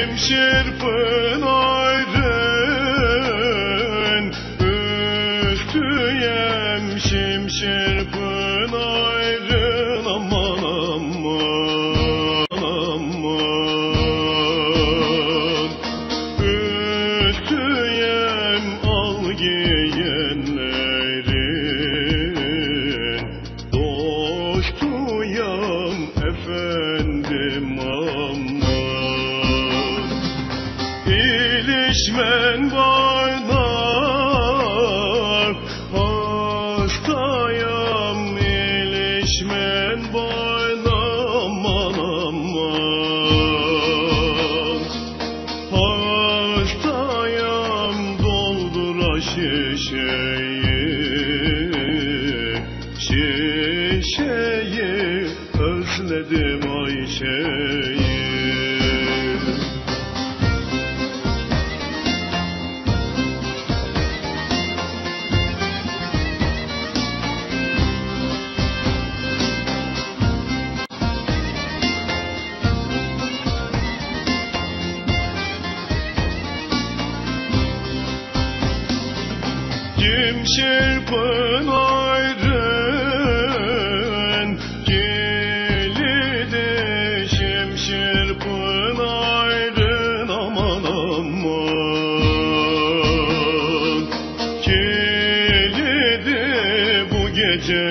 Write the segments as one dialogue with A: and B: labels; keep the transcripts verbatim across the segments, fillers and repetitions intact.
A: Şimşir pınarın üstüyem, şimşir pınarın aman aman aman. Üstüyem al giyenlerin, dostuyam efendim aman. İlişmen barlar hastayam, ilişmen barlar aman aman. Hastayam doldura şişeyi, şişeyi özledim Ayşe'yi. Şimşir pınarın kilidi, şimşir pınarın aman aman. Kilidi bu gece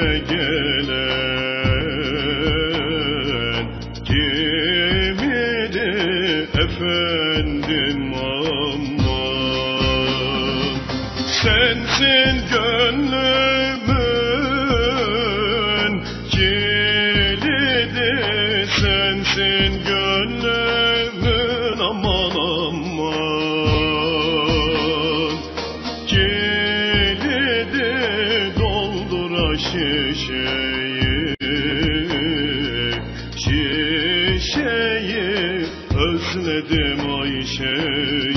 A: gelen kimidi efendim aman. Sensin gönlümün kilidi, sensin gönlümün aman aman. Kilidi doldura şişeyi, şişeyi özledim Ayşe'yi.